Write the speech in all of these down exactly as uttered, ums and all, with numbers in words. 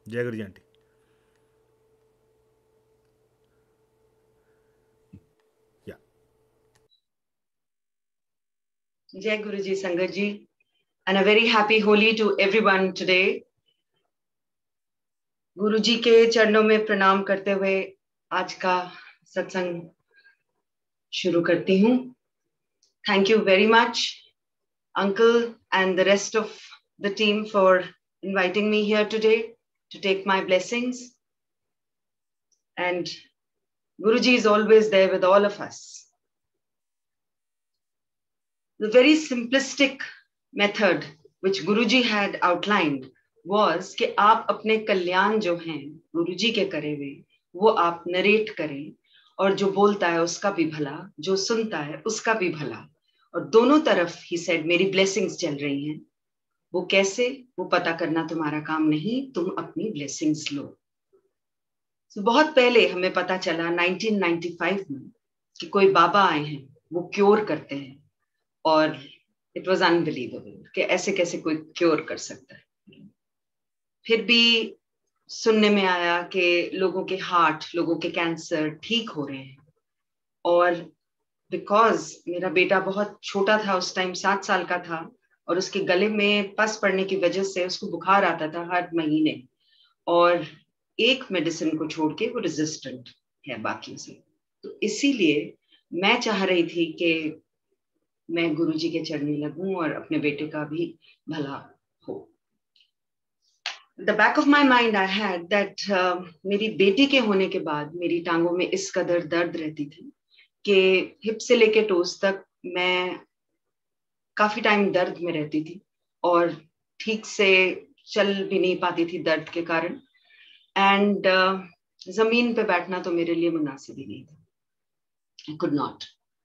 जय गुरु जी आंटी। या Jai Guruji Sangat ji, and a very happy Holi to everyone today. Guruji के चरणों में प्रणाम करते हुए आज का सत्संग शुरू करती हूँ. Thank you very much, Uncle and the rest of the team for inviting me here today to take my blessings. And Guruji is always there with all of us. The very simplistic method which Guruji had outlined was कि आप अपने कल्याण जो हैं गुरुजी के करे हुए वो आप नरेट करें, और जो बोलता है उसका भी भला, जो सुनता है उसका भी भला, और दोनों तरफ ही सेड मेरी ब्लेसिंग्स चल रही हैं. वो कैसे, वो पता करना तुम्हारा काम नहीं, तुम अपनी ब्लेसिंग्स लो. so, बहुत पहले हमें पता चला नाइनटीन नाइंटी फाइव में कि कोई बाबा आए हैं, वो क्योर करते हैं, और इट वाज अनबिलीवेबल कि ऐसे कैसे कोई क्योर कर सकता है. फिर भी सुनने में आया कि लोगों के हार्ट, लोगों के कैंसर ठीक हो रहे हैं. और बिकॉज मेरा बेटा बहुत छोटा था उस टाइम, सात साल का था, और उसके गले में पस पड़ने की वजह से उसको बुखार आता था हर महीने, और एक मेडिसिन को छोड़ के वो रेजिस्टेंट है बाकी से. तो इसीलिए मैं चाह रही थी कि मैं गुरुजी के चरणी लगूं और अपने बेटे का भी भला हो. The back of my mind I had that uh, मेरी बेटी के होने के बाद मेरी टांगों में इस कदर दर्द रहती थी कि हिप से लेके टोस तक मैं काफी टाइम दर्द में रहती थी, और ठीक से चल भी नहीं पाती थी दर्द के कारण. एंड uh, जमीन पे बैठना तो मेरे लिए मुनासिब ही नहीं था. I could not.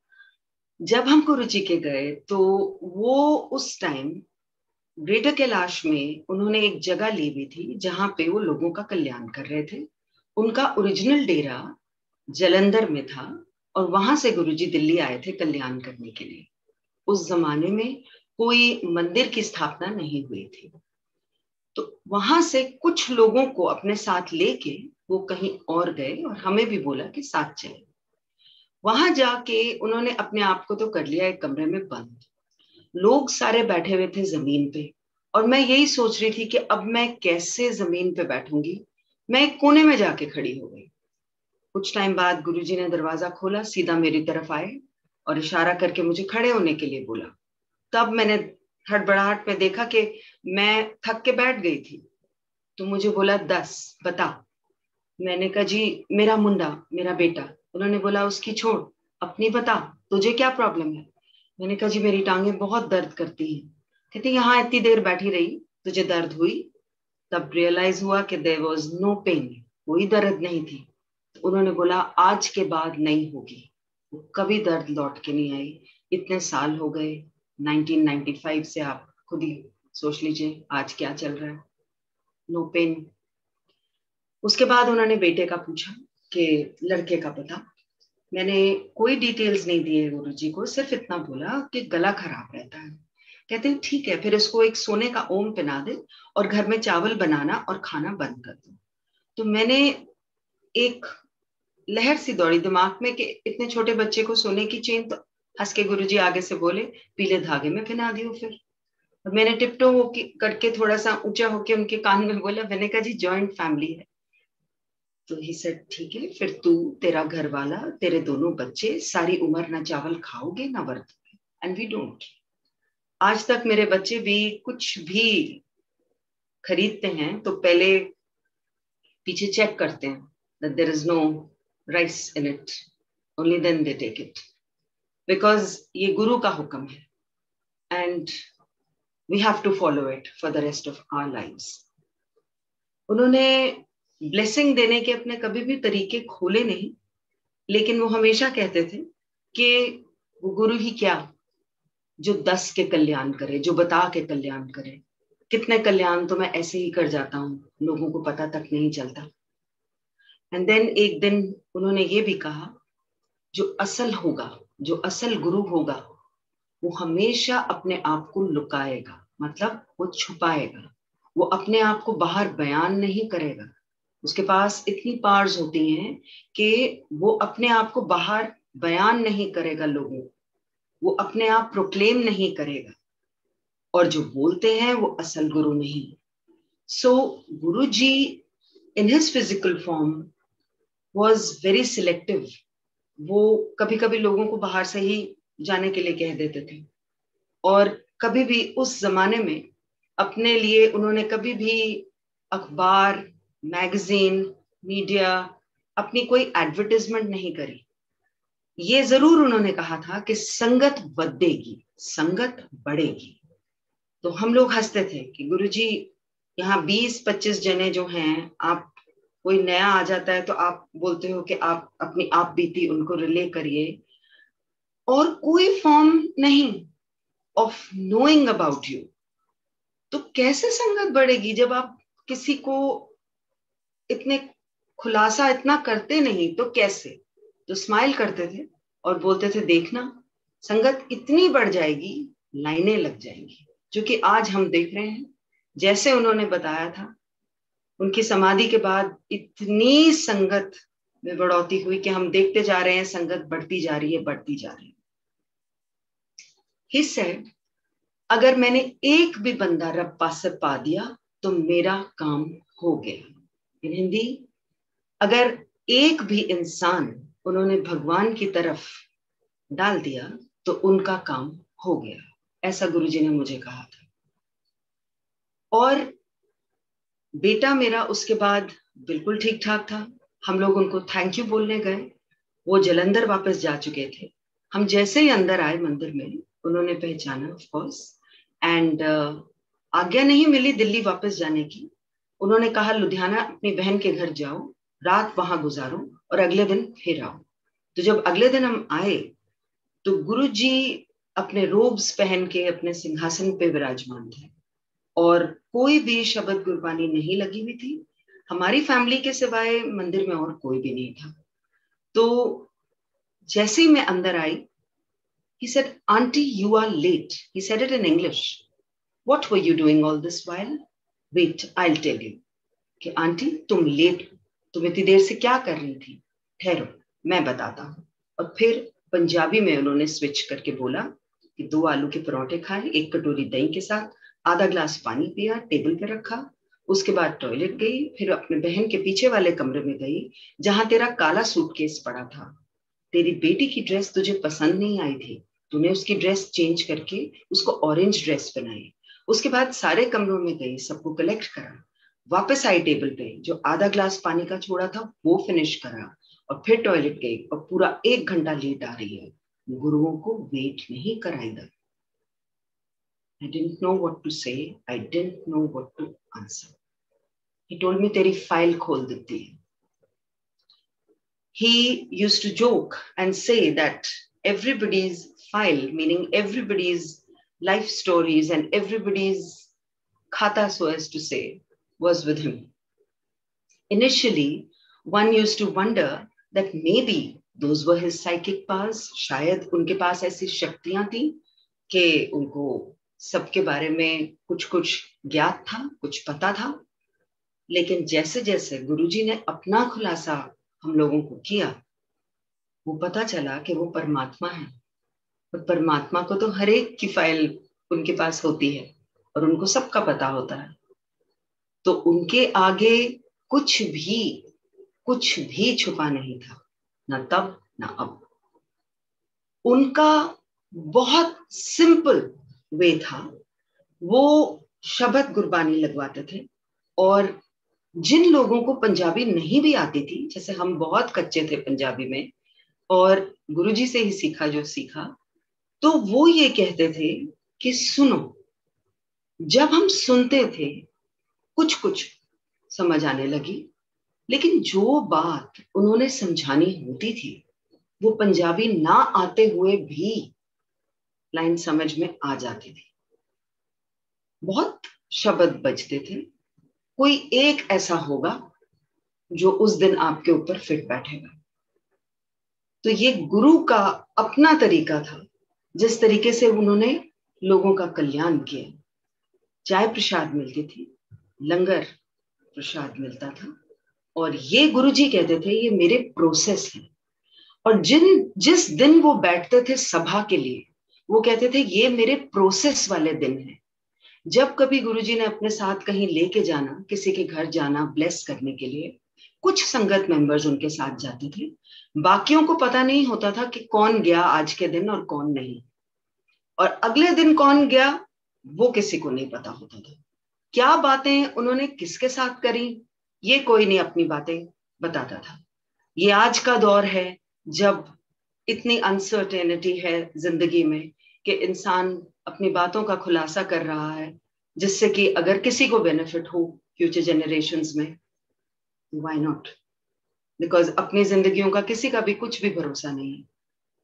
जब हम गुरुजी के गए तो वो उस टाइम ग्रेटर कैलाश में उन्होंने एक जगह ली हुई थी जहां पे वो लोगों का कल्याण कर रहे थे. उनका ओरिजिनल डेरा जलंधर में था, और वहां से गुरुजी दिल्ली आए थे कल्याण करने के लिए. उस जमाने में कोई मंदिर की स्थापना नहीं हुई थी. तो वहां से कुछ लोगों को अपने साथ लेके वो कहीं और गए, और हमें भी बोला कि साथ चले. वहां जाके उन्होंने अपने आप को तो कर लिया एक कमरे में बंद. लोग सारे बैठे हुए थे जमीन पे, और मैं यही सोच रही थी कि अब मैं कैसे जमीन पे बैठूंगी. मैं एक कोने में जाके खड़ी हो गई. कुछ टाइम बाद गुरुजी ने दरवाजा खोला, सीधा मेरी तरफ आए और इशारा करके मुझे खड़े होने के लिए बोला. तब मैंने हड़बड़ाहट में देखा कि मैं थक के बैठ गई थी. तो मुझे बोला दस बता. मैंने कहा जी मेरा मुंडा, मेरा बेटा. उन्होंने बोला उसकी छोड़, अपनी बता, तुझे क्या प्रॉब्लम है. मैंने कहा जी मेरी टांगें बहुत दर्द करती हैं. कहती यहाँ इतनी देर बैठी रही, तुझे दर्द हुई? तब रियलाइज हुआ कि देयर वाज नो पेन, कोई दर्द नहीं थी. तो उन्होंने बोला आज के बाद नहीं होगी. कभी दर्द लौट के नहीं आई. इतने साल हो गए, नाइनटीन नाइंटी फाइव से, आप खुद ही सोच लीजिए आज क्या चल रहा है. No pain. उसके बाद उन्होंने बेटे का पूछा कि लड़के का पता. मैंने कोई डिटेल्स नहीं दिए गुरुजी को, सिर्फ इतना बोला कि गला खराब रहता है. कहते हैं ठीक है, फिर इसको एक सोने का ओम पहना दे और घर में चावल बनाना और खाना बंद कर दो. तो मैंने एक लहर सी दौड़ी दिमाग में कि इतने छोटे बच्चे को सोने की चेन, तो हंस के गुरुजी आगे से बोले पीले धागे में पहना दियो. फिर और मैंने टिपटो होके करके थोड़ा सा ऊंचा होके उनके कान में बोला. मैंने कहा जी जॉइंट फैमिली है. तो ही सेड ठीक है, फिर तू, तेरा घर वाला, तेरे दोनों बच्चे सारी उम्र ना चावल खाओगे ना व्रत. And we don't. आज तक मेरे बच्चे भी कुछ भी खरीदते हैं तो पहले पीछे चेक करते हैं that there is no rice in it, only then they take it, because ये गुरु का हुक्म है, and we have to follow it for the rest of our lives. उन्होंने ब्लेसिंग देने के अपने कभी भी तरीके खोले नहीं, लेकिन वो हमेशा कहते थे कि वो गुरु ही क्या जो दस के कल्याण करे, जो बता के कल्याण करे. कितने कल्याण तो मैं ऐसे ही कर जाता हूँ, लोगों को पता तक नहीं चलता. एंड देन एक दिन उन्होंने ये भी कहा जो असल होगा, जो असल गुरु होगा, वो हमेशा अपने आप को लुकाएगा, मतलब वो छुपाएगा. वो अपने आप को बाहर बयान नहीं करेगा। उसके पास इतनी पावर्स होती हैं कि वो अपने आप को बाहर बयान नहीं करेगा लोगों को, वो अपने आप प्रोक्लेम नहीं करेगा, और जो बोलते हैं वो असल गुरु नहीं। So Guru ji in his physical form was very selective. वो कभी कभी लोगों को बाहर से ही जाने के लिए कह देते थे, और कभी भी उस जमाने में अपने लिए उन्होंने कभी भी अखबार, मैगजीन, मीडिया, अपनी कोई एडवर्टाइजमेंट नहीं करी। ये जरूर उन्होंने कहा था कि संगत बदलेगी, संगत बढ़ेगी। तो हम लोग हंसते थे कि गुरुजी यहाँ बीस पच्चीस जने जो हैं, आप कोई नया आ जाता है तो आप बोलते हो कि आप अपनी आप बीती उनको रिले करिए, और कोई फॉर्म नहीं ऑफ नोइंग अबाउट यू। तो कैसे संगत बढ़ेगी जब आप किसी को इतने खुलासा इतना करते नहीं? तो कैसे? तो स्माइल करते थे और बोलते थे, देखना संगत इतनी बढ़ जाएगी, लाइनें लग जाएंगी, जो कि आज हम देख रहे हैं। जैसे उन्होंने बताया था, उनकी समाधि के बाद इतनी संगत में बढ़ोतरी हुई कि हम देखते जा रहे हैं संगत बढ़ती जा रही है, बढ़ती जा रही है। He said, अगर मैंने एक भी बंदा रब पास पा दिया तो मेरा काम हो गया। इन हिंदी, अगर एक भी इंसान उन्होंने भगवान की तरफ डाल दिया तो उनका काम हो गया, ऐसा गुरुजी ने मुझे कहा था। और बेटा मेरा उसके बाद बिल्कुल ठीक ठाक था। हम लोग उनको थैंक यू बोलने गए, वो जलंधर वापस जा चुके थे। हम जैसे ही अंदर आए मंदिर में, उन्होंने पहचाना ऑफ कोर्स, एंड आज्ञा नहीं मिली दिल्ली वापस जाने की। उन्होंने कहा लुधियाना अपनी बहन के घर जाओ, रात वहां गुजारो और अगले दिन फिर आओ। तो जब अगले दिन हम आए तो गुरु जी अपने रोब्स पहन के अपने सिंहासन पे विराजमान थे, और कोई भी शब्द गुरबानी नहीं लगी हुई थी। हमारी फैमिली के सिवाय मंदिर में और कोई भी नहीं था। तो जैसे ही मैं अंदर आई, he said, Auntie, you are late. He said it in English. What were you doing all this while? Wait, I'll tell you. कि आंटी तुम लेट हो, तुम इतनी देर से क्या कर रही थी? ठहरो, मैं बताता हूँ। और फिर पंजाबी में उन्होंने स्विच करके बोला कि दो आलू के परोठे खाए, एक कटोरी दही के साथ, आधा ग्लास पानी पिया, टेबल पे रखा, उसके बाद टॉयलेट गई, फिर अपने बहन के पीछे वाले कमरे में गई जहां तेरा काला सूटकेस पड़ा था। तेरी बेटी की ड्रेस तुझे पसंद नहीं आई थी, तूने उसकी ड्रेस चेंज करके उसको ऑरेंज ड्रेस बनाई। उसके बाद सारे कमरों में गई, सबको कलेक्ट करा, वापस आई टेबल पे, जो आधा ग्लास पानी का छोड़ा था वो फिनिश करा, और फिर टॉयलेट गई और पूरा एक घंटा लेट आ रही है। गुरुओं को वेट नहीं कराई दा। I didn't know what to say. I didn't know what to answer. He told me तेरी फाइल खोल देती है। He used to joke and say that everybody's file, meaning everybody's life stories and everybody's khata, so as to say, was with him. Initially, one used to wonder that maybe those were his psychic powers. शायद उनके पास ऐसी शक्तियां थी कि उनको सबके बारे में कुछ कुछ ज्ञात था, कुछ पता था। लेकिन जैसे जैसे गुरुजी ने अपना खुलासा हम लोगों को किया, वो पता चला कि वो परमात्मा है, और परमात्मा को तो हर एक की फाइल उनके पास होती है और उनको सबका पता होता है। तो उनके आगे कुछ भी कुछ भी छुपा नहीं था, ना तब ना अब। उनका बहुत सिंपल वे था। वो शब्द गुरबानी लगवाते थे, और जिन लोगों को पंजाबी नहीं भी आती थी, जैसे हम बहुत कच्चे थे पंजाबी में और गुरुजी से ही सीखा जो सीखा, तो वो ये कहते थे कि सुनो। जब हम सुनते थे कुछ कुछ समझ आने लगी, लेकिन जो बात उन्होंने समझानी होती थी वो पंजाबी ना आते हुए भी लाइन समझ में आ जाती थी। बहुत शब्द बजते थे, कोई एक ऐसा होगा जो उस दिन आपके ऊपर फिट बैठेगा। तो ये गुरु का अपना तरीका था, जिस तरीके से उन्होंने लोगों का कल्याण किया। चाय प्रसाद मिलती थी, लंगर प्रसाद मिलता था, और ये गुरुजी कहते थे ये मेरे प्रोसेस है। और जिन जिस दिन वो बैठते थे सभा के लिए, वो कहते थे ये मेरे प्रोसेस वाले दिन है। जब कभी गुरुजी ने अपने साथ कहीं लेके जाना, किसी के घर जाना ब्लेस करने के लिए, कुछ संगत मेंबर्स उनके साथ जाते थे, बाकियों को पता नहीं होता था कि कौन गया आज के दिन और कौन नहीं, और अगले दिन कौन गया वो किसी को नहीं पता होता था। क्या बातें उन्होंने किसके साथ करी ये कोई नहीं अपनी बातें बताता था। ये आज का दौर है जब इतनी अनसर्टेनिटी है जिंदगी में कि इंसान अपनी बातों का खुलासा कर रहा है, जिससे कि अगर किसी को बेनिफिट हो फ्यूचर जनरेशंस में, व्हाई नॉट, बिकॉज अपनी जिंदगियों का किसी का भी कुछ भी भरोसा नहीं है।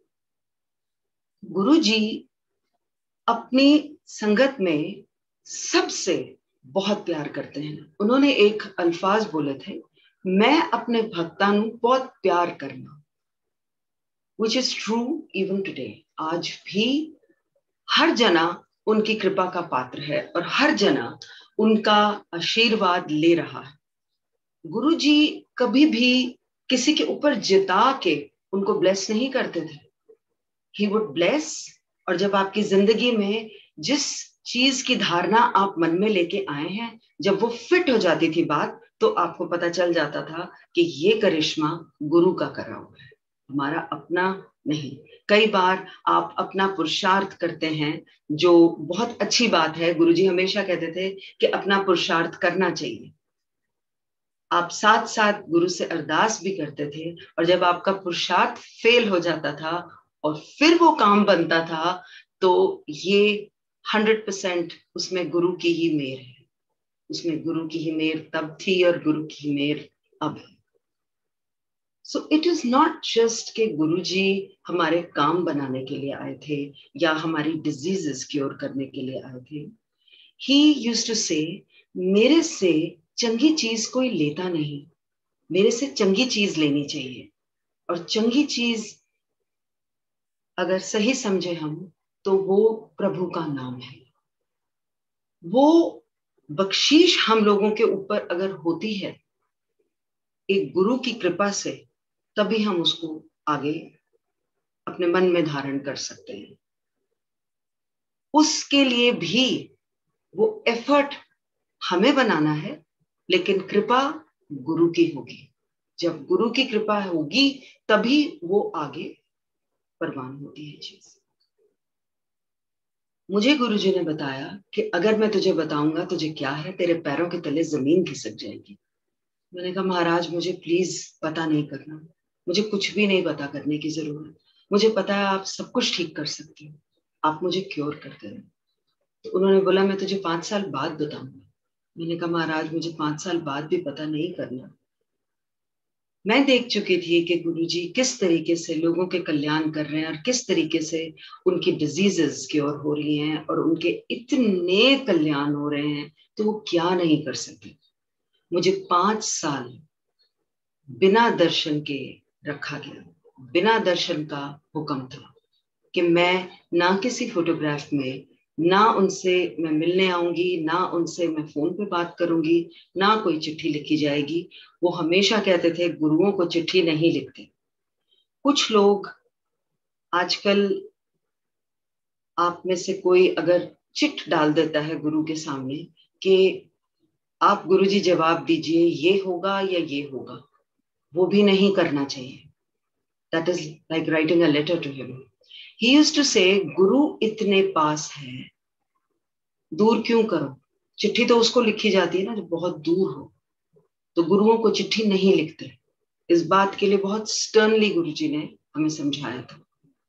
गुरुजी अपनी संगत में सबसे बहुत प्यार करते हैं। उन्होंने एक अल्फाज बोले थे, मैं अपने भक्तां नू बहुत प्यार करना, which is true even today। आज भी हर जना उनकी कृपा का पात्र है और हर जना उनका आशीर्वाद ले रहा है। गुरुजी कभी भी किसी के ऊपर जिता के उनको ब्लेस नहीं करते थे। ही वुड ब्लेस, और जब आपकी जिंदगी में जिस चीज की धारणा आप मन में लेके आए हैं, जब वो फिट हो जाती थी बात, तो आपको पता चल जाता था कि ये करिश्मा गुरु का करा हुआ है, हमारा अपना नहीं। कई बार आप अपना पुरुषार्थ करते हैं, जो बहुत अच्छी बात है। गुरुजी हमेशा कहते थे कि अपना पुरुषार्थ करना चाहिए। आप साथ साथ गुरु से अरदास भी करते थे, और जब आपका पुरुषार्थ फेल हो जाता था और फिर वो काम बनता था, तो ये हंड्रेड परसेंट उसमें गुरु की ही मेहर है। उसमें गुरु की ही मेहर तब थी और गुरु की मेहर अब है। So it is not just कि गुरुजी हमारे काम बनाने के लिए आए थे या हमारी डिजीजेस क्योर करने के लिए आए थे। ही यूज्ड टू से, मेरे से चंगी चीज कोई लेता नहीं, मेरे से चंगी चीज लेनी चाहिए। और चंगी चीज अगर सही समझे हम, तो वो प्रभु का नाम है। वो बख्शीश हम लोगों के ऊपर अगर होती है एक गुरु की कृपा से, तभी हम उसको आगे अपने मन में धारण कर सकते हैं। उसके लिए भी वो एफर्ट हमें बनाना है, लेकिन कृपा गुरु की होगी। जब गुरु की कृपा होगी तभी वो आगे परवान होती है चीज। मुझे गुरुजी ने बताया कि अगर मैं तुझे बताऊंगा तुझे क्या है, तेरे पैरों के तले जमीन खिसक जाएगी। मैंने कहा महाराज मुझे प्लीज पता नहीं करना, मुझे कुछ भी नहीं पता करने की जरूरत। मुझे पता है आप सब कुछ ठीक कर सकते हो, आप मुझे क्योर करते रहे। तो उन्होंने बोला मैं तुझे पांच साल बाद बताऊंगा। मैंने कहा महाराज मुझे पांच साल बाद भी पता नहीं करना। मैं देख चुकी थी कि गुरुजी किस तरीके से लोगों के कल्याण कर रहे हैं और किस तरीके से उनकी डिजीजेस क्योर हो रही हैं और उनके इतने कल्याण हो रहे हैं, तो वो क्या नहीं कर सकते। मुझे पांच साल बिना दर्शन के रखा गया। बिना दर्शन का हुक्म था कि मैं ना किसी फोटोग्राफ में, ना उनसे मैं मिलने आऊंगी, ना उनसे मैं फोन पे बात करूंगी, ना कोई चिट्ठी लिखी जाएगी। वो हमेशा कहते थे गुरुओं को चिट्ठी नहीं लिखते। कुछ लोग आजकल, आप में से कोई अगर चिट डाल देता है गुरु के सामने कि आप गुरुजी जवाब दीजिए, ये होगा या ये होगा, वो भी नहीं करना चाहिए। That is like writing a letter to him. He used to say, गुरु इतने पास है, दूर क्यों करो। चिट्ठी तो उसको लिखी जाती है ना जो बहुत दूर हो, तो गुरुओं को चिट्ठी नहीं लिखते। इस बात के लिए बहुत स्टर्नली गुरुजी ने हमें समझाया था।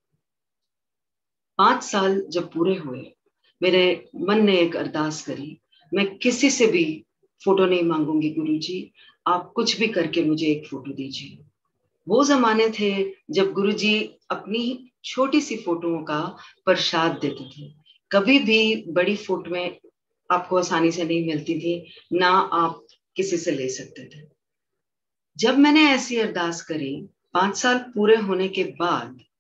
पांच साल जब पूरे हुए, मेरे मन ने एक अरदास करी, मैं किसी से भी फोटो नहीं मांगूंगी गुरुजी, आप कुछ भी करके मुझे एक फोटो दीजिए। वो जमाने थे जब गुरुजी अपनी छोटी सी फोटोओं का प्रसाद देते थे। कभी भी बड़ी फोटो में आपको आसानी से नहीं मिलती थी, ना आप किसी से ले सकते थे। जब मैंने ऐसी अरदास करी, पांच साल पूरे होने के बाद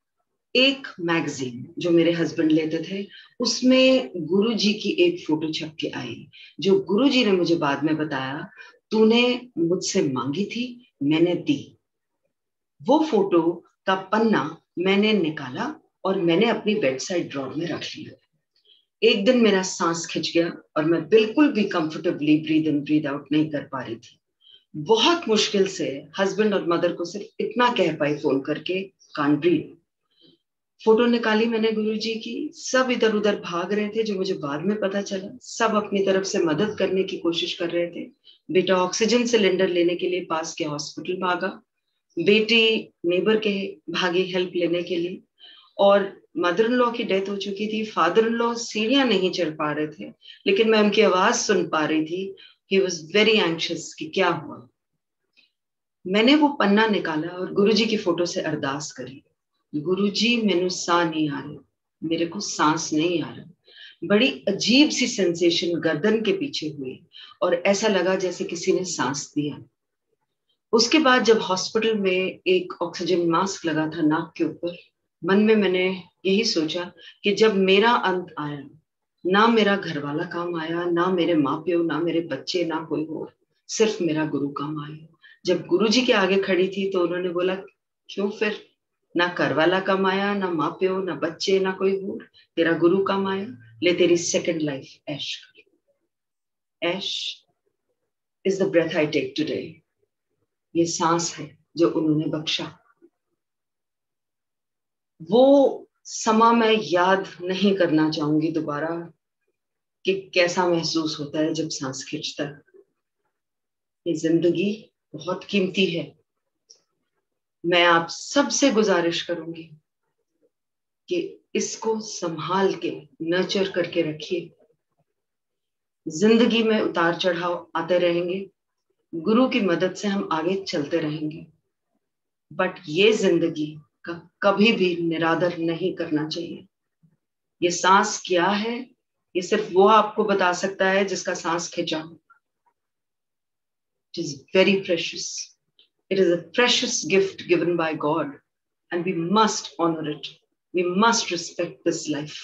एक मैगजीन जो मेरे हस्बैंड लेते थे, उसमें गुरुजी की एक फोटो छप के आई, जो गुरुजी ने मुझे बाद में बताया, तूने मुझसे मांगी थी, मैंने दी। वो फोटो का पन्ना मैंने निकाला और मैंने अपनी बेड साइड ड्रॉर में रख लिया। एक दिन मेरा सांस खिंच गया और मैं बिल्कुल भी comfortably breathe in breathe out नहीं कर पा रही थी। बहुत मुश्किल से हस्बैंड और मदर को सिर्फ इतना कह पाई फोन करके, कांट ब्रीथ। फोटो निकाली मैंने गुरुजी की, सब इधर उधर भाग रहे थे, जो मुझे बाद में पता चला सब अपनी तरफ से मदद करने की कोशिश कर रहे थे। बेटा ऑक्सीजन सिलेंडर लेने के लिए पास के हॉस्पिटल भागा, बेटी नेबर के भागी हेल्प लेने के लिए, और मदर इन लॉ की डेथ हो चुकी थी। फादर इन लॉ सीढ़ियां नहीं चढ़ पा रहे थे, लेकिन मैं उनकी आवाज सुन पा रही थी। ही वॉज वेरी एंशियस कि क्या हुआ। मैंने वो पन्ना निकाला और गुरुजी की फोटो से अरदास करी, गुरुजी मैनू सा नहीं आ रहा, मेरे को सांस नहीं आ रहा। बड़ी अजीब सी सेंसेशन गर्दन के पीछे हुई और ऐसा लगा जैसे किसी ने सांस दिया। उसके बाद जब हॉस्पिटल में एक ऑक्सीजन मास्क लगा था नाक के ऊपर, मन में मैंने यही सोचा कि जब मेरा अंत आया, ना मेरा घर वाला काम आया, ना मेरे माँ प्यो, ना मेरे बच्चे, ना कोई और, सिर्फ मेरा गुरु काम आया। जब गुरुजी के आगे खड़ी थी तो उन्होंने बोला, क्यों फिर? ना घर वाला काम आया, ना माँ प्यो, ना बच्चे, ना कोई और, तेरा गुरु काम आया, ले तेरी सेकंड लाइफ ऐश कर। ऐश is the breath I take today. ये सांस है जो उन्होंने बख्शा। वो समा मैं याद नहीं करना चाहूंगी दोबारा कि कैसा महसूस होता है जब सांस खींचता है। ये जिंदगी बहुत कीमती है। मैं आप सबसे गुजारिश करूंगी कि इसको संभाल के नर्चर करके रखिए। जिंदगी में उतार चढ़ाव आते रहेंगे, गुरु की मदद से हम आगे चलते रहेंगे, बट ये जिंदगी का कभी भी निरादर नहीं करना चाहिए। ये सांस क्या है, ये सिर्फ वो आपको बता सकता है जिसका सांस खिंचा। It is very precious. It is a precious gift given by God, and we must honor it. We must respect this life.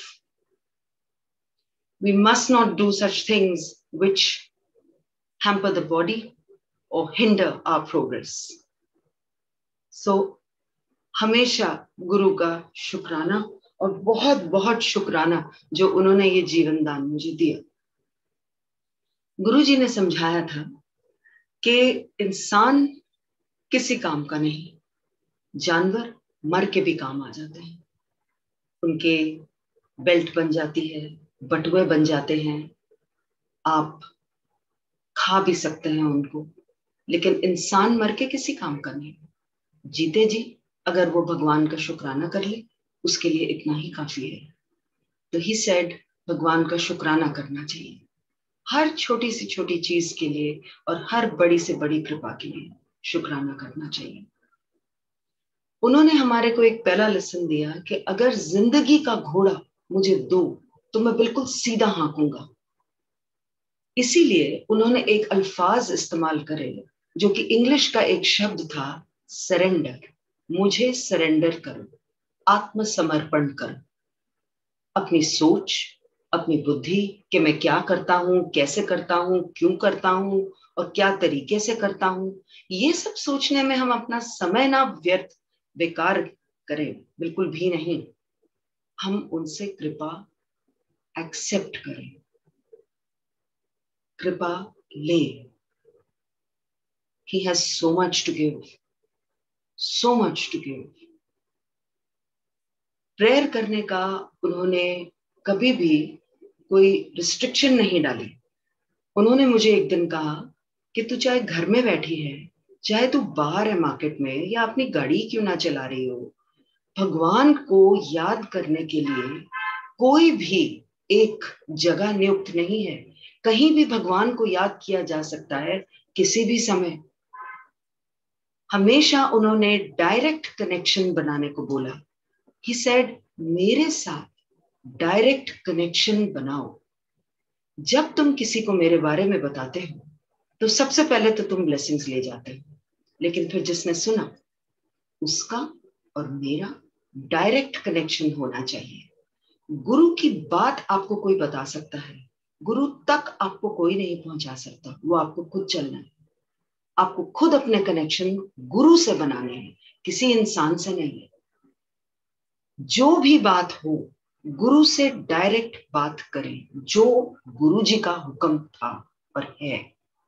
We must not do such things which hamper the body or hinder our progress. So, हमेशा गुरु का शुक्राना, और बहुत बहुत शुक्राना जो उन्होंने ये जीवन दान मुझे दिया। गुरु जी ने समझाया था कि इंसान किसी काम का नहीं, जानवर मर के भी काम आ जाते हैं। उनके बेल्ट बन जाती है, बटुए बन जाते हैं, आप खा भी सकते हैं उनको, लेकिन इंसान मर के किसी काम का नहीं। जीते जी अगर वो भगवान का शुक्राना कर ले, उसके लिए इतना ही काफी है। तो ही सेड, भगवान का शुक्राना करना चाहिए हर छोटी सी छोटी चीज के लिए, और हर बड़ी से बड़ी कृपा के लिए शुक्राना करना चाहिए। उन्होंने हमारे को एक पहला लेसन दिया कि अगर जिंदगी का घोड़ा मुझे दो तो मैं बिल्कुल सीधा हाँकूंगा। इसीलिए उन्होंने एक अल्फाज इस्तेमाल करे जो कि इंग्लिश का एक शब्द था, सरेंडर। मुझे सरेंडर करो, आत्मसमर्पण करो। अपनी सोच, अपनी बुद्धि कि मैं क्या करता हूं, कैसे करता हूं, क्यों करता हूं और क्या तरीके से करता हूं, ये सब सोचने में हम अपना समय ना व्यर्थ बेकार करें, बिल्कुल भी नहीं। हम उनसे कृपा एक्सेप्ट करें, कृपा ले। He has so much to give, so much to give. Prayer करने का उन्होंने कभी भी कोई रिस्ट्रिक्शन नहीं डाली। उन्होंने मुझे एक दिन कहा कि तू चाहे घर में बैठी है, चाहे तू बाहर है मार्केट में, या अपनी गाड़ी क्यों ना चला रही हो, भगवान को याद करने के लिए कोई भी एक जगह नियुक्त नहीं है। कहीं भी भगवान को याद किया जा सकता है, किसी भी समय। हमेशा उन्होंने डायरेक्ट कनेक्शन बनाने को बोला। ही सेड, मेरे साथ डायरेक्ट कनेक्शन बनाओ। जब तुम किसी को मेरे बारे में बताते हो तो सबसे पहले तो तुम ब्लेसिंग्स ले जाते हो, लेकिन फिर जिसने सुना उसका और मेरा डायरेक्ट कनेक्शन होना चाहिए। गुरु की बात आपको कोई बता सकता है, गुरु तक आपको कोई नहीं पहुंचा सकता, वो आपको खुद चलना है। आपको खुद अपने कनेक्शन गुरु से बनाने हैं, किसी इंसान से नहीं। जो भी बात हो गुरु से डायरेक्ट बात करें, जो गुरु जी का हुक्म था और है।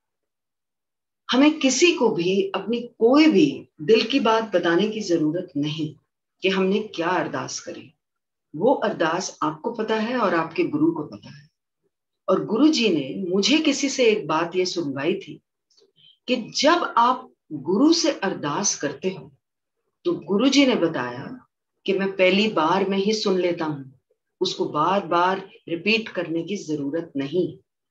हमें किसी को भी अपनी कोई भी दिल की बात बताने की जरूरत नहीं कि हमने क्या अरदास करी। वो अरदास आपको पता है और आपके गुरु को पता है। और गुरु जी ने मुझे किसी से एक बात ये सुनवाई थी कि जब आप गुरु से अरदास करते हो तो गुरु जी ने बताया कि मैं पहली बार में ही सुन लेता हूं, उसको बार बार रिपीट करने की जरूरत नहीं।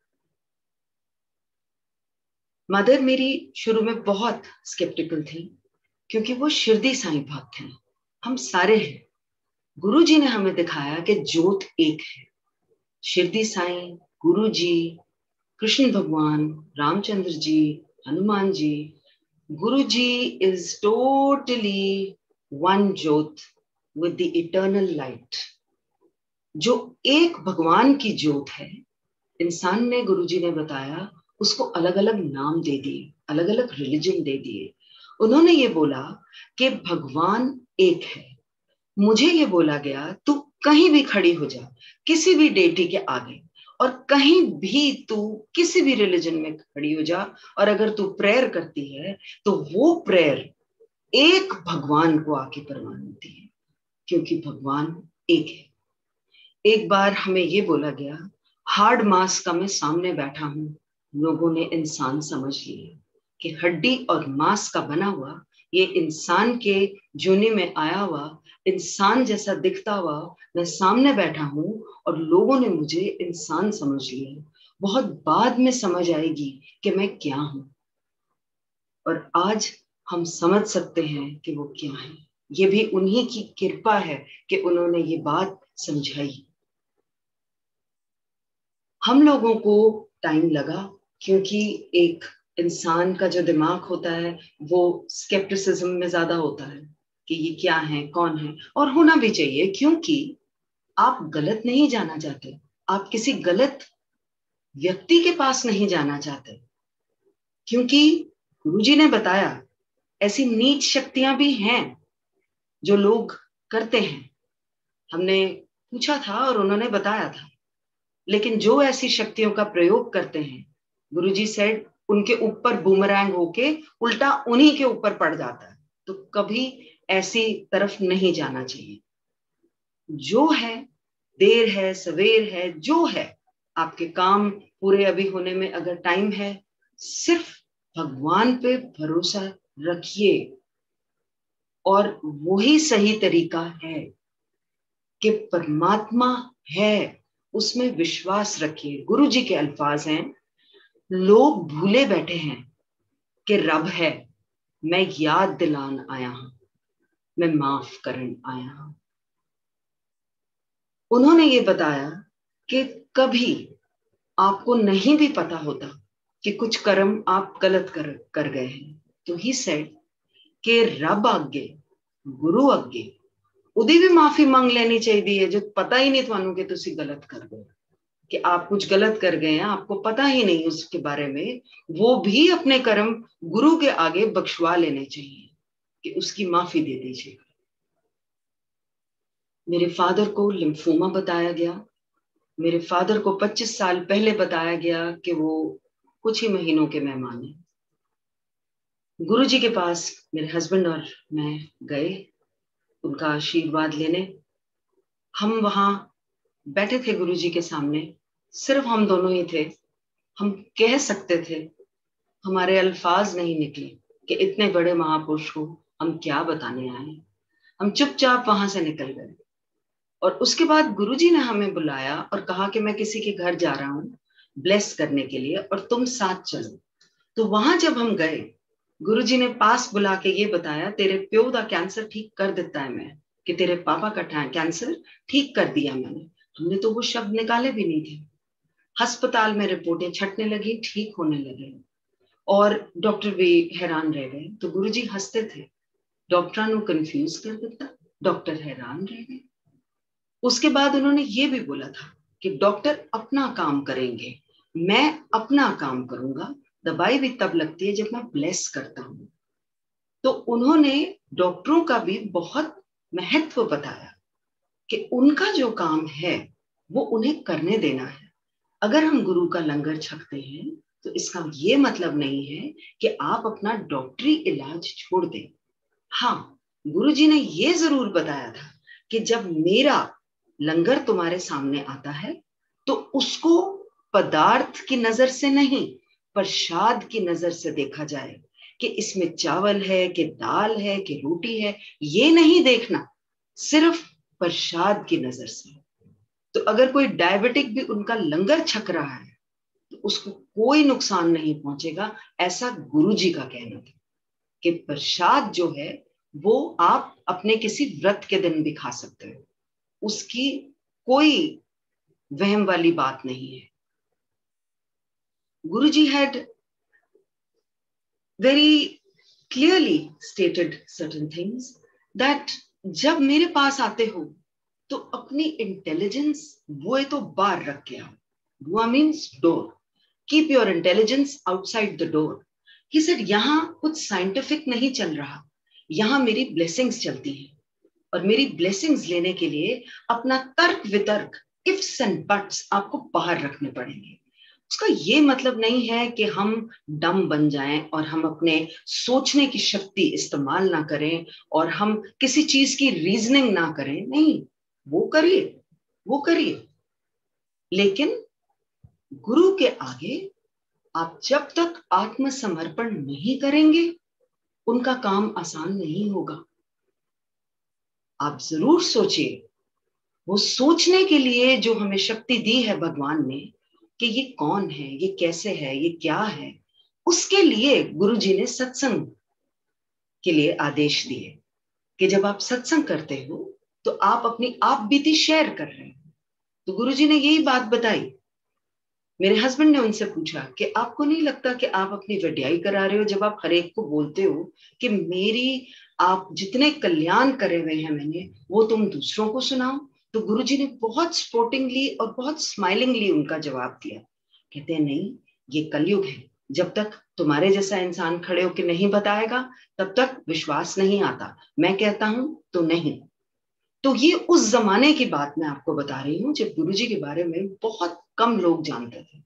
मदर मेरी शुरू में बहुत स्केप्टिकल थी क्योंकि वो शिरडी साईं भक्त हैं, हम सारे हैं। गुरु जी ने हमें दिखाया कि ज्योत एक है। शिरडी साईं, गुरु जी, कृष्ण भगवान, Ramchandra ji, Hanuman ji, Guru ji is totally one jyot with the eternal light. जो एक भगवान की ज्योत है, इंसान ने, गुरु जी ने बताया, उसको अलग अलग नाम दे दिए, अलग अलग रिलीजन दे दिए। उन्होंने ये बोला कि भगवान एक है। मुझे ये बोला गया तू कहीं भी खड़ी हो जा किसी भी डेटी के आगे, और कहीं भी तू किसी भी रिलीजन में खड़ी हो जा, और अगर तू प्रेयर करती है तो वो प्रेयर एक भगवान को आके प्रमाण होती है, क्योंकि भगवान एक है। एक बार हमें ये बोला गया, हार्ड मास का मैं सामने बैठा हूं, लोगों ने इंसान समझ लिया कि हड्डी और मांस का बना हुआ ये इंसान के जूनी में आया हुआ इंसान जैसा दिखता हुआ मैं सामने बैठा हूं, और लोगों ने मुझे इंसान समझ लिया। बहुत बाद में समझ आएगी कि मैं क्या हूं, और आज हम समझ सकते हैं कि वो क्या है। ये भी उन्हीं की कृपा है कि उन्होंने ये बात समझाई। हम लोगों को टाइम लगा क्योंकि एक इंसान का जो दिमाग होता है वो स्केप्टिसिज्म में ज्यादा होता है कि ये क्या है, कौन है, और होना भी चाहिए क्योंकि आप गलत नहीं जाना चाहते, आप किसी गलत व्यक्ति के पास नहीं जाना चाहते, क्योंकि गुरुजी ने बताया ऐसी नीच शक्तियां भी हैं जो लोग करते हैं। हमने पूछा था और उन्होंने बताया था, लेकिन जो ऐसी शक्तियों का प्रयोग करते हैं, गुरुजी सेड, उनके ऊपर बूमरैंग होके उल्टा उन्हीं के ऊपर पड़ जाता है। तो कभी ऐसी तरफ नहीं जाना चाहिए। जो है, देर है सवेर है, जो है, आपके काम पूरे अभी होने में अगर टाइम है, सिर्फ भगवान पे भरोसा रखिए, और वही सही तरीका है कि परमात्मा है, उसमें विश्वास रखिए। गुरु जी के अल्फाज हैं, लोग भूले बैठे हैं कि रब है, मैं याद दिलान आया हूं, मैं माफ करन आया हूं। उन्होंने ये बताया कि कभी आपको नहीं भी पता होता कि कुछ कर्म आप गलत कर कर गए हैं, तो ही सेड कि रब अगे, गुरु अगे उदी भी माफी मांग लेनी चाहिए जो पता ही नहीं थानू कि तुसी गलत कर गए, कि आप कुछ गलत कर गए हैं, आपको पता ही नहीं उसके बारे में, वो भी अपने कर्म गुरु के आगे बख्शवा लेने चाहिए कि उसकी माफी दे दीजिए। मेरे फादर को लिम्फोमा बताया गया। मेरे फादर को पच्चीस साल पहले बताया गया कि वो कुछ ही महीनों के मेहमान हैं। गुरु जी के पास मेरे हस्बैंड और मैं गए उनका आशीर्वाद लेने। हम वहां बैठे थे गुरु जी के सामने, सिर्फ हम दोनों ही थे। हम कह सकते थे, हमारे अल्फाज नहीं निकले कि इतने बड़े महापुरुष को हम क्या बताने आए। हम चुपचाप वहां से निकल गए, और उसके बाद गुरुजी ने हमें बुलाया और कहा कि मैं किसी के घर जा रहा हूँ ब्लेस करने के लिए और तुम साथ चलो। तो वहां जब हम गए, गुरुजी ने पास बुला के ये बताया, तेरे प्यो दा कैंसर ठीक कर देता है मैं, कि तेरे पापा का कैंसर ठीक कर दिया मैंने। हमने तो वो शब्द निकाले भी नहीं थे। अस्पताल में रिपोर्टें छटने लगी, ठीक होने लगे, और डॉक्टर भी हैरान रह गए। तो गुरुजी हंसते थे, डॉक्टर नु कंफ्यूज कर दिता, डॉक्टर हैरान रह गए। उसके बाद उन्होंने ये भी बोला था कि डॉक्टर अपना काम करेंगे, मैं अपना काम करूंगा, दवाई भी तब लगती है जब मैं ब्लेस करता हूं। तो उन्होंने डॉक्टरों का भी बहुत महत्व बताया कि उनका जो काम है वो उन्हें करने देना है। अगर हम गुरु का लंगर छकते हैं तो इसका ये मतलब नहीं है कि आप अपना डॉक्टरी इलाज छोड़ दें। हाँ, गुरुजी ने ये जरूर बताया था कि जब मेरा लंगर तुम्हारे सामने आता है तो उसको पदार्थ की नजर से नहीं, प्रसाद की नजर से देखा जाए कि इसमें चावल है कि दाल है कि रोटी है, ये नहीं देखना, सिर्फ प्रसाद की नजर से। तो अगर कोई डायबिटिक भी उनका लंगर छक रहा है तो उसको कोई नुकसान नहीं पहुंचेगा, ऐसा गुरुजी का कहना था कि प्रसाद जो है वो आप अपने किसी व्रत के दिन भी खा सकते हो, उसकी कोई वहम वाली बात नहीं है। Guruji had very clearly stated certain things that जब मेरे पास आते हो तो अपनी इंटेलिजेंस बुए तो बाहर रख के आओ। Bua means door. Keep your intelligence outside the door. He said यहाँ कुछ साइंटिफिक नहीं चल रहा, यहाँ मेरी ब्लेसिंग्स चलती हैं, और मेरी ब्लेसिंग्स लेने के लिए अपना तर्क वितर्क, इफ्स एंड बट्स आपको बाहर रखने पड़ेंगे। उसका ये मतलब नहीं है कि हम डम बन जाएं और हम अपने सोचने की शक्ति इस्तेमाल ना करें और हम किसी चीज की रीजनिंग ना करें, नहीं, वो करिए, वो करिए, लेकिन गुरु के आगे आप जब तक आत्मसमर्पण नहीं करेंगे उनका काम आसान नहीं होगा। आप जरूर सोचिए, वो सोचने के लिए जो हमें शक्ति दी है भगवान ने कि ये कौन है, ये कैसे है, ये क्या है, उसके लिए गुरुजी ने सत्संग के लिए आदेश दिए कि जब आप सत्संग करते हो तो आप अपनी आप बीती शेयर कर रहे हो। तो गुरुजी ने यही बात बताई। मेरे हस्बैंड ने उनसे पूछा कि आपको नहीं लगता कि आप अपनी वड्याई करा रहे हो जब आप हर एक को बोलते हो कि मेरी आप जितने कल्याण करे हुए हैं मैंने वो तुम दूसरों को सुनाओ। तो गुरुजी ने बहुत स्पोर्टिंगली और बहुत स्माइलिंगली उनका जवाब दिया। कहते हैं नहीं, ये कलयुग है, जब तक तुम्हारे जैसा इंसान खड़े होकर नहीं बताएगा तब तक विश्वास नहीं आता, मैं कहता हूं तो नहीं। तो ये उस जमाने की बात मैं आपको बता रही हूँ जब गुरुजी के बारे में बहुत कम लोग जानते थे,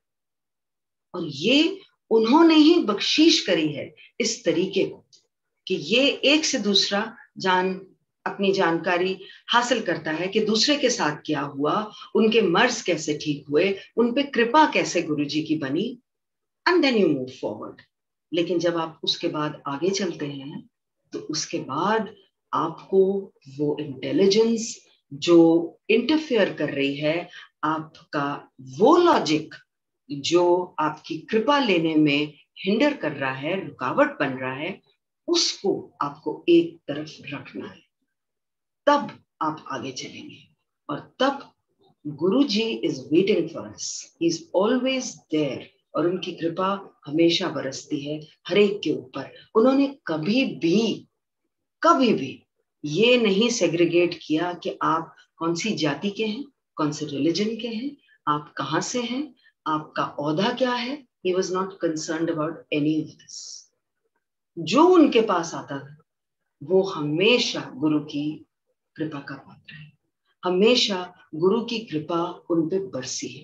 और ये उन्होंने ही बख्शीश करी है इस तरीके को कि ये एक से दूसरा जान अपनी जानकारी हासिल करता है कि दूसरे के साथ क्या हुआ, उनके मर्ज कैसे ठीक हुए, उन पे कृपा कैसे गुरुजी की बनी, and then you move forward. लेकिन जब आप उसके बाद आगे चलते हैं तो उसके बाद आपको वो इंटेलिजेंस जो इंटरफेयर कर रही है, आपका वो लॉजिक जो आपकी कृपा लेने में हिंडर कर रहा है, रुकावट बन रहा है, उसको आपको एक तरफ रखना है, तब आप आगे चलेंगे। और तब Guru ji is waiting for us, he is always there, और उनकी कृपा हमेशा बरसती है हर एक के ऊपर। उन्होंने कभी भी कभी भी ये नहीं सेग्रीगेट किया कि आप कौन सी जाति के हैं, कौन से रिलीजन के हैं, आप कहाँ से हैं, आपका औहदा क्या है। He was not concerned about any of this. जो उनके पास आता था वो हमेशा गुरु की कृपा का पात्र है, हमेशा गुरु की कृपा उन पे बरसी है।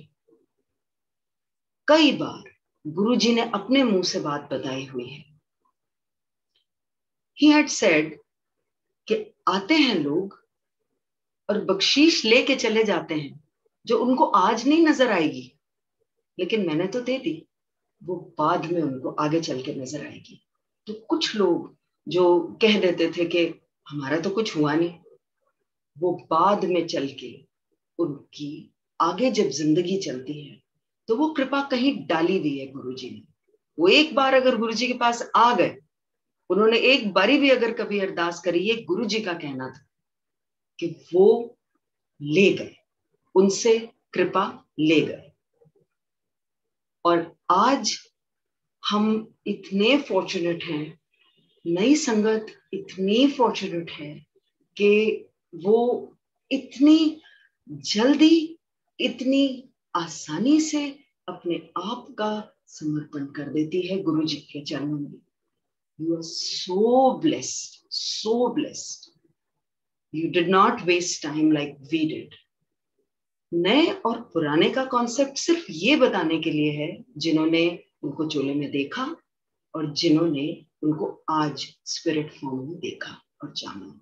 कई बार गुरु जी ने अपने मुंह से बात बताई हुई है। He had said कि आते हैं लोग और बख्शीश लेके चले जाते हैं जो उनको आज नहीं नजर आएगी, लेकिन मैंने तो दे दी, वो बाद में उनको आगे चल के नजर आएगी। तो कुछ लोग जो कह देते थे कि हमारा तो कुछ हुआ नहीं, वो बाद में चल के उनकी आगे जब जिंदगी चलती है तो वो कृपा कहीं डाली हुई है गुरुजी ने। वो एक बार अगर गुरुजी के पास आ गए, उन्होंने एक बारी भी अगर कभी अरदास करी, ये गुरुजी का कहना था कि वो ले गए, उनसे कृपा ले गए। और आज हम इतने फॉर्चुनेट हैं, नई संगत इतनी फॉर्चुनेट है कि वो इतनी जल्दी, इतनी आसानी से अपने आप का समर्पण कर देती है गुरु जी के चरणों में। You are so blessed, so blessed. You did not waste time like we did. नए और पुराने का कॉन्सेप्ट सिर्फ ये बताने के लिए है जिन्होंने उनको चोले में देखा और जिन्होंने उनको आज स्पिरिट फॉर्म में देखा और जाना।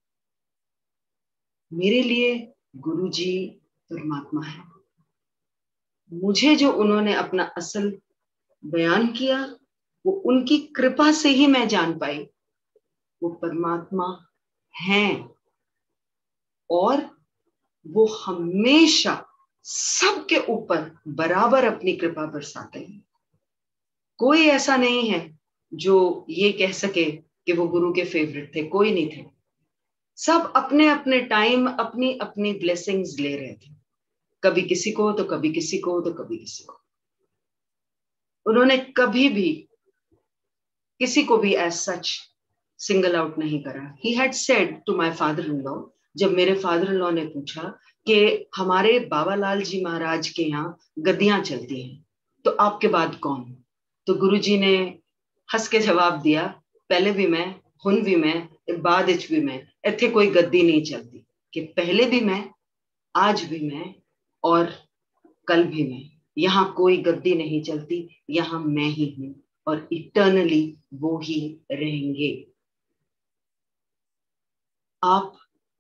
मेरे लिए गुरु जी परमात्मा है। मुझे जो उन्होंने अपना असल बयान किया वो उनकी कृपा से ही मैं जान पाई। वो परमात्मा हैं और वो हमेशा सबके ऊपर बराबर अपनी कृपा बरसाते हैं। कोई ऐसा नहीं है जो ये कह सके कि वो गुरु के फेवरेट थे, कोई नहीं थे। सब अपने अपने टाइम अपनी अपनी ब्लेसिंग्स ले रहे थे, कभी किसी को तो कभी किसी को तो कभी किसी को। उन्होंने कभी भी किसी को भी एज सच सिंगल आउट नहीं करा। He had said to my father in law, जब मेरे फादर इन लॉ ने पूछा कि हमारे बाबा लाल जी महाराज के यहाँ गद्दियां चलती हैं तो आपके बाद कौन? तो गुरुजी ने हंस के जवाब दिया, पहले भी मैं, हुन भी मैं, बाद विच भी मैं, इत्थे कोई गद्दी नहीं चलती। कि पहले भी मैं, आज भी मैं और कल भी मैं। यहाँ कोई गद्दी नहीं चलती, यहाँ मैं ही हूं और इटर्नली वो ही रहेंगे। आप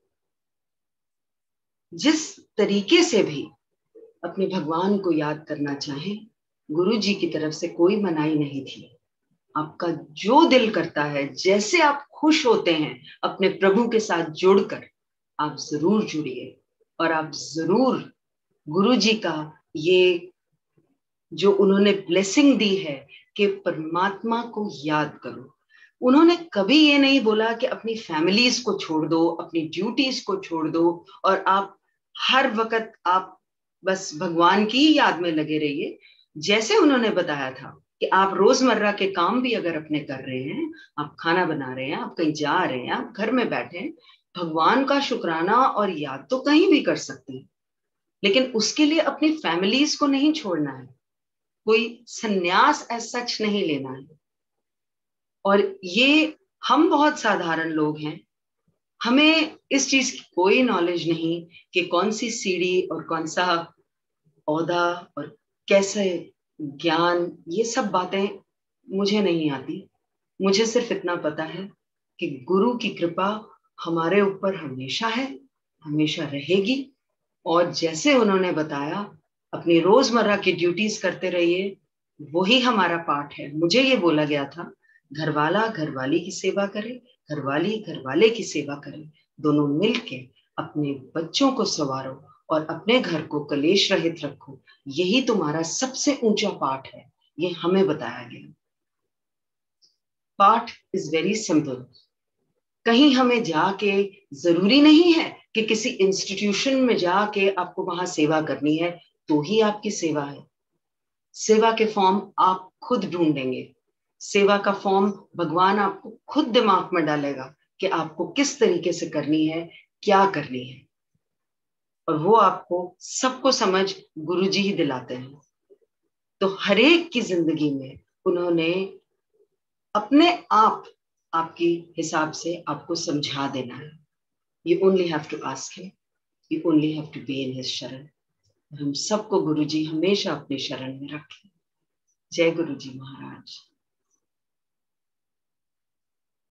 जिस तरीके से भी अपने भगवान को याद करना चाहें, गुरु जी की तरफ से कोई मनाही नहीं थी। आपका जो दिल करता है, जैसे आप खुश होते हैं अपने प्रभु के साथ जुड़कर, आप जरूर जुड़िए और आप जरूर गुरु जी का ये जो उन्होंने ब्लेसिंग दी है कि परमात्मा को याद करो। उन्होंने कभी ये नहीं बोला कि अपनी फैमिलीज को छोड़ दो, अपनी ड्यूटीज को छोड़ दो और आप हर वक्त आप बस भगवान की याद में लगे रहिए। जैसे उन्होंने बताया था कि आप रोजमर्रा के काम भी अगर अपने कर रहे हैं, आप खाना बना रहे हैं, आप कहीं जा रहे हैं, आप घर में बैठे हैं, भगवान का शुक्राना और याद तो कहीं भी कर सकते हैं, लेकिन उसके लिए अपनी फैमिलीज को नहीं छोड़ना है, कोई संन्यास एज सच नहीं लेना है। और ये हम बहुत साधारण लोग हैं, हमें इस चीज की कोई नॉलेज नहीं कि कौन सी सीढ़ी और कौन सा औदा और कैसे ज्ञान, ये सब बातें मुझे नहीं आती। मुझे सिर्फ इतना पता है कि गुरु की कृपा हमारे ऊपर हमेशा है, हमेशा रहेगी। और जैसे उन्होंने बताया, अपनी रोजमर्रा की ड्यूटीज करते रहिए, वही हमारा पाठ है। मुझे ये बोला गया था, घरवाला घरवाली की सेवा करे, घरवाली घरवाले की सेवा करे, दोनों मिलके अपने बच्चों को संवारो और अपने घर को कलेश रहित रखो। यही तुम्हारा सबसे ऊंचा पाठ है, ये हमें बताया गया। पाठ इज वेरी सिंपल। कहीं हमें जाके जरूरी नहीं है कि किसी इंस्टीट्यूशन में जाके आपको वहां सेवा करनी है तो ही आपकी सेवा है। सेवा के फॉर्म आप खुद ढूंढेंगे, सेवा का फॉर्म भगवान आपको खुद दिमाग में डालेगा कि आपको किस तरीके से करनी है, क्या करनी है, और वो आपको सबको समझ गुरुजी ही दिलाते हैं। तो हर एक की जिंदगी में उन्होंने अपने आप आपके हिसाब से आपको समझा देना है। You only have to ask him. You only have to be in his शरण। हम सबको गुरुजी हमेशा अपने शरण में रखें। जय गुरुजी महाराज।